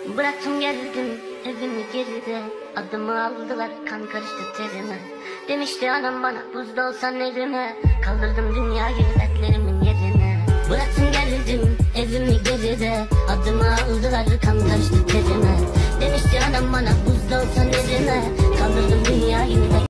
Bıraktım geldim evimi geride, adımı aldılar kan karıştı terime. Demişti anam bana buzda olsan elime, kaldırdım dünyayı dertlerimin yerine. Bıraktım geldim evimi geride, adımı aldılar kan karıştı terime. Demişti anam bana buzda olsan elime, kaldırdım dünyayı